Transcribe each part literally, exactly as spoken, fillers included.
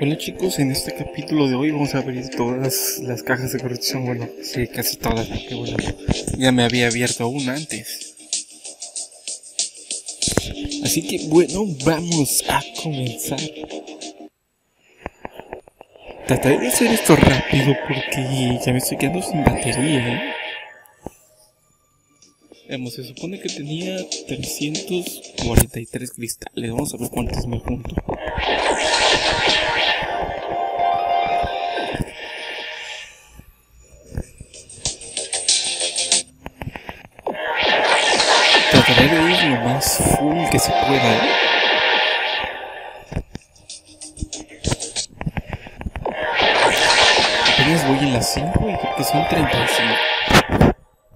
Hola chicos, en este capítulo de hoy vamos a abrir todas las cajas de corrección. Bueno, sí, casi todas, porque bueno, ya me había abierto una antes. Así que bueno, vamos a comenzar. Trataré de hacer esto rápido porque ya me estoy quedando sin batería, ¿eh? Vamos, se supone que tenía trescientos cuarenta y tres cristales. Vamos a ver cuántos me junto. Trataré de ir lo más full que se pueda, ¿eh? Apenas voy en las cinco y creo que son treinta y cinco.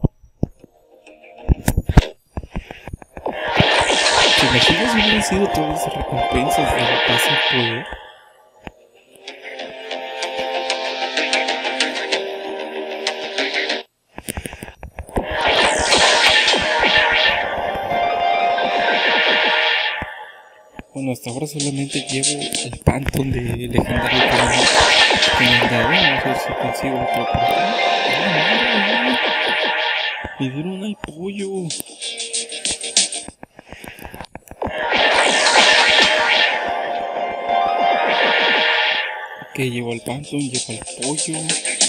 ¿Te imaginas si hubieran sido todas las recompensas del pase de poder? Bueno, hasta ahora solamente llevo el Phantom de legendario que me han dado. Vamos a ver si consigo otro por acá. Me dieron al pollo. Ok, llevo el Phantom, llevo el pollo.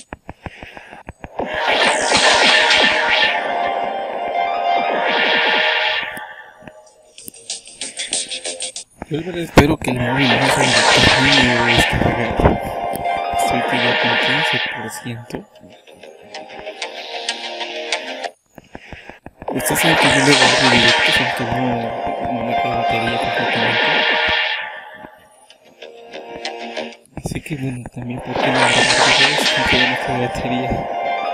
Yo la verdad espero que el móvil no se me termine de descargar. Estoy que ya con quince por ciento. Ustedes saben que yo le hago directos aunque no, no me queda batería completamente. Así que bueno, también porque no grabar videos aunque ya no queda batería.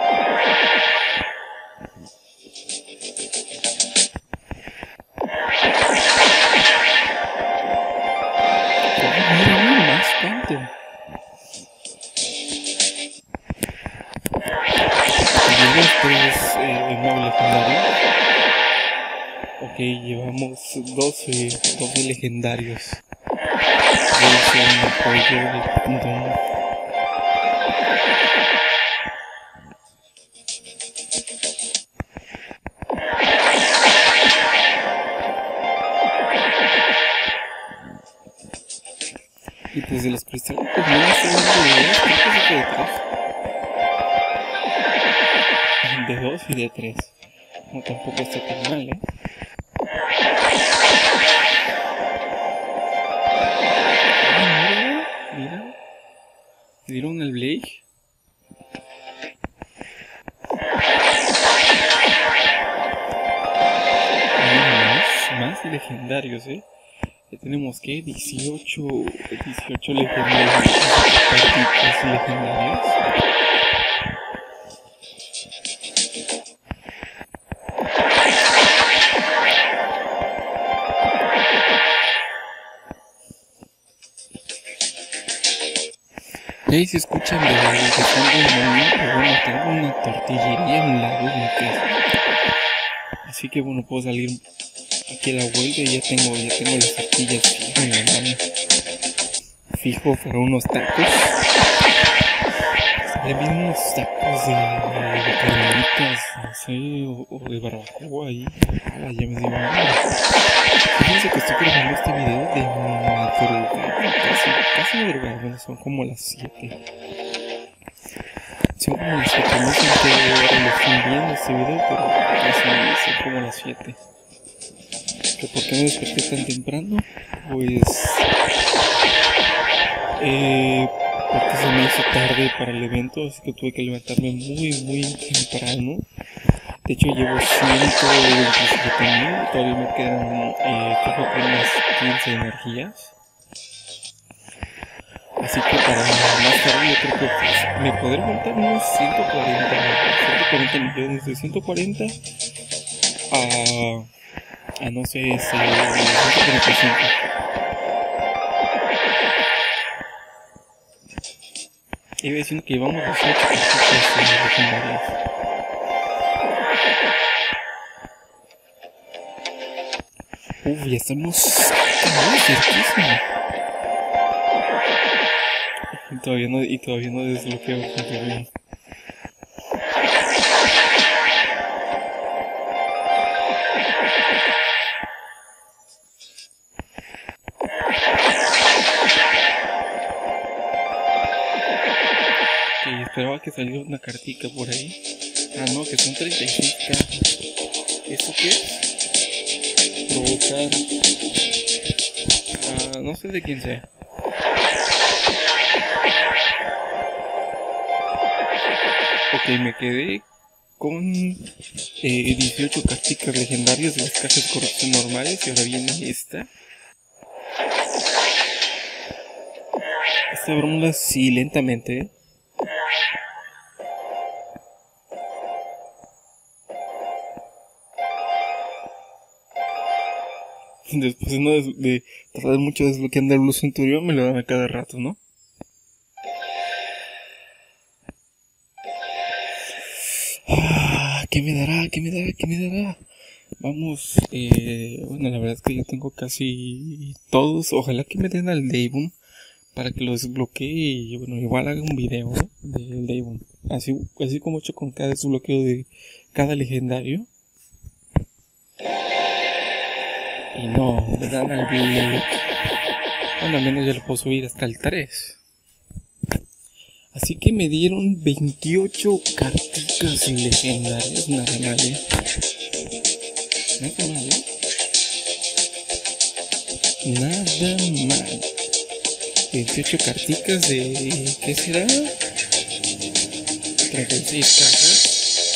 Llevamos tres eh, nuevos legendarios. Ok, llevamos doce, doce legendarios. Evolución, apoyo, el don. Y pues de los cristales, pues no sé dónde es, creo que se de tres. De dos y de tres. No, tampoco está tan mal, ¿eh? Ah, mira, mira. ¿Le dieron el Blade? Mira, más, más legendarios, ¿eh? Ya tenemos que dieciocho, dieciocho legendarios. Cartitas legendarias. Y ahí se escuchan de, de fondo un momento, bueno, tengo una tortillería a un lado de un queso. Así que bueno, puedo salir aquí a la vuelta y ya tengo, ya tengo las tortillas fijo en la mano. Fijo para unos tacos. Salen bien unos tacos de, de, de carnitas, no sé, o, o de barbacoa ahí. Ah, ya me dio hambre. Fíjense que estoy grabando este video de madrugada, casi, casi madrugada, bueno, son como las siete. Son como las siete, no sé en qué hora lo están viendo este video, pero casi son como las siete. ¿Que por qué me desperté tan temprano? Pues... Eh, porque se me hizo tarde para el evento, así que tuve que levantarme muy, muy temprano. De hecho llevo ciento veintisiete mil, todavía me quedan eh, fijo con unas quince energías. Así que para más tarde yo creo que pues, me podré montar unos ciento cuarenta millones, de ciento cuarenta a, a no sé, ese, ciento cuarenta y cinco. Iba diciendo que llevamos dieciocho cartitas legendarias. Uf, ya estamos muy cerquísimo. todavía no, y todavía no desbloqueo el Centurión. Ok, esperaba que saliera una cartica por ahí. Ah, no, que son treinta y seis cajas. ¿Eso qué es? Provocar. Ah, no sé de quién sea. Ok, me quedé con eh, dieciocho carticas legendarias de las cajas de corrupción normales. Y ahora viene esta. Esta broma sí, lentamente, ¿eh? Después de, no de, de tardar mucho desbloqueando el Blue Centurión, me lo dan a cada rato, ¿no? Ah, ¿qué me dará? ¿Qué me dará? ¿Qué me dará? Vamos, eh, bueno, la verdad es que yo tengo casi todos. Ojalá que me den al Davon para que lo desbloquee y, bueno, igual haga un video, ¿no? Del Davon. Así, así como he hecho con cada desbloqueo de cada legendario. Y no, me dan al Blue. Bueno, al menos ya lo puedo subir hasta el tres. Así que me dieron veintiocho carticas legendarias, nada mal, ¿eh? Nada mal, ¿eh? Nada mal. veintiocho carticas de... ¿qué será? treinta y seis cajas.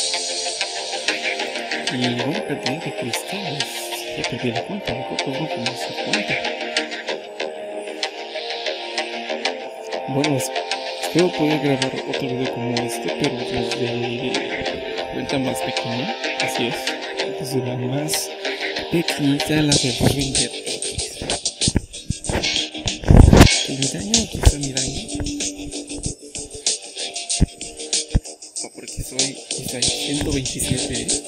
Y buena cantidad de cristales. Ya perdí la cuenta, de pocos no como se cuenta. Bueno, espero poder grabar otro video como este, pero desde cuenta más pequeña. Así es, desde la más pequeñita, la de Ranger X. ¿Mi daño? Aquí está mi daño. No, porque soy, soy ciento veintisiete.